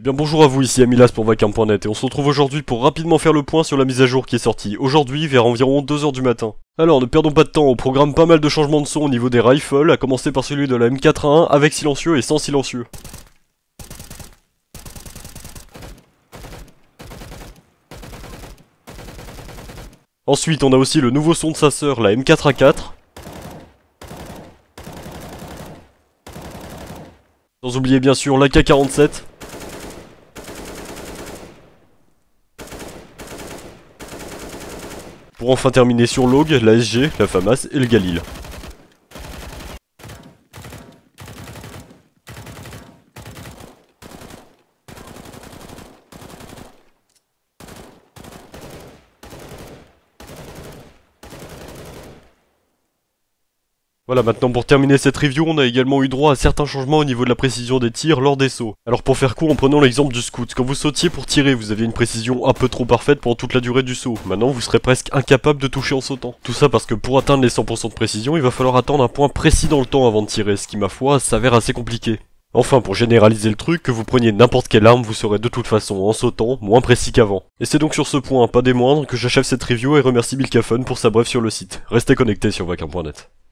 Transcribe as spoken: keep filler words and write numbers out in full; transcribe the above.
Bien bonjour à vous, ici Amilas pour Vacarme point net et on se retrouve aujourd'hui pour rapidement faire le point sur la mise à jour qui est sortie aujourd'hui vers environ deux heures du matin. Alors ne perdons pas de temps, on programme pas mal de changements de son au niveau des rifles, à commencer par celui de la M quatre A un avec silencieux et sans silencieux. Ensuite on a aussi le nouveau son de sa sœur, la M quatre A quatre. Sans oublier bien sûr l'A K quarante-sept. Pour enfin terminer sur l'Aug, la S G, la FAMAS et le Galil. Voilà, maintenant pour terminer cette review, on a également eu droit à certains changements au niveau de la précision des tirs lors des sauts. Alors pour faire court, en prenant l'exemple du scout, quand vous sautiez pour tirer, vous aviez une précision un peu trop parfaite pendant toute la durée du saut. Maintenant, vous serez presque incapable de toucher en sautant. Tout ça parce que pour atteindre les cent pour cent de précision, il va falloir attendre un point précis dans le temps avant de tirer, ce qui ma foi s'avère assez compliqué. Enfin, pour généraliser le truc, que vous preniez n'importe quelle arme, vous serez de toute façon, en sautant, moins précis qu'avant. Et c'est donc sur ce point, pas des moindres, que j'achève cette review et remercie Milkafun pour sa brève sur le site. Restez connectés sur Vacarme point net.